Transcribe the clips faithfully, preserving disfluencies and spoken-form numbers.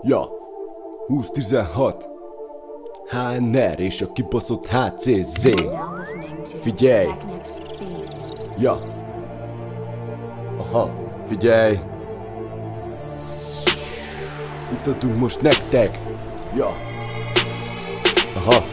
Ja, húsz tizenhat há en er és a kibaszott há cé zé. Figyelj! Ja. Aha, figyelj! Mutatunk most nektek! Ja. Aha.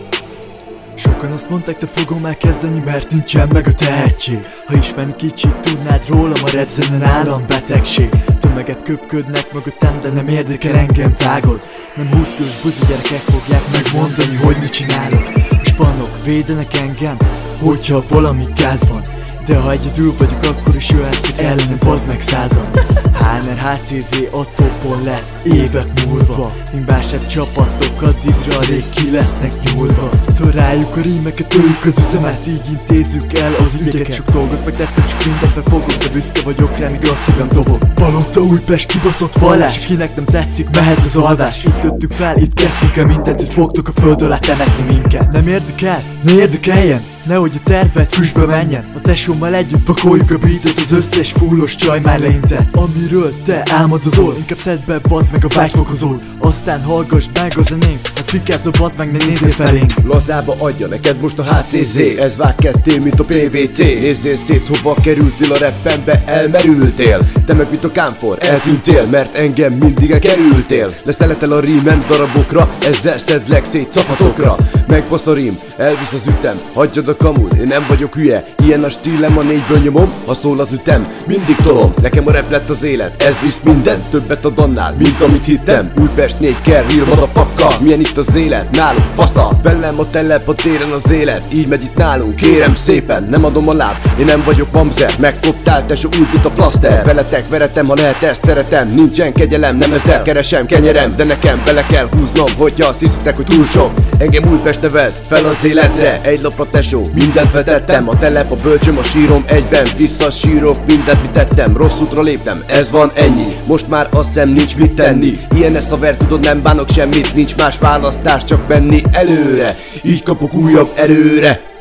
Sokan azt mondták, te fogom elkezdeni, mert nincsen meg a tehetség. Ha ismerni kicsit tudnád rólam, a rap zene nálam betegség. Tömeget köpködnek mögöttem, de nem érdekel, engem vágod. Nem húsz kilós buzi gyerekek fogják megmondani, hogy mit csinálok. És panok védenek engem, hogyha valami gáz van. De ha egyedül vagyok, akkor is jöhetnek ellenem, bazd meg százan. há en er, há cé zé a topon lesz évek múlva. Mint bársebb csapatok, addigra rég ki lesznek nyúlva. Találjuk a rímeket, tőjük az ütemet, így intézzük el az ügyeket. Sok dolgot megtettem, sok mindent befogok, de büszke vagyok rá, míg a szívem dobog. Palota, Újpest, kibaszott vallás, kinek nem tetszik, mehet az alvás. Itt köttük fel, itt kezdtünk el mindent, itt fogtok a föld alá temetni minket. Nem érdekel, ne érdekeljen, nehogy a tervet füstbe menjen. A tesómmal együtt pakoljuk a beatet, az összes fullos csaj már leintett. Amiről te álmodozol, inkább szedd be, bazd meg a vágyfokozót. Aztán hallgass meg a zeném, ha fikázol, bazd meg, ne nézzél felénk. Lazába adja neked most a há cé zé, ez vág ketté, mint a pé vé cé. Nézzél szét, hova kerültél a rappembe, elmerültél. Te meg mint a kámfor, eltűntél, mert engem mindig elkerültél. Leszeletel a rímen darabokra, ezzel szedlek szét capatokra. Megbasz a rím, elvisz az ütem, hagyjad a kamut, én nem vagyok hülye. Ilyen a stílem, a négyből nyomom, ha szól az ütem, mindig tolom. Nekem a rap lett az élet, ez visz mindent, többet ad annál, mint amit hittem. Újpest négy kell, real motherfucker, milyen itt az élet, nálunk fasza. Velem a telep, a téren az élet, így megy itt nálunk, kérem szépen, nem adom a láb. Én nem vagyok mamzer, megkoptál tesó úgy, mint a flaster. Veletek veretem, ha lehet, ezt szeretem, nincsen kegyelem, nem ezzel keresem kenyerem. De nekem bele kell húznom, hogyha azt hiszitek, hogy túl sok. Engem Újpest nevelt fel az életre, egy lapra tesó, mindent vetettem. A telep, a bölcsöm, a sírom egyben, visszasírok mindent, mit tettem. Rossz útra léptem, ez van ennyi, most már azt hiszem nincs mit tenni. Ilyen ez haver, tudod, nem bánok semmit, nincs más választás, csak menni előre. Így kapok újabb erőre.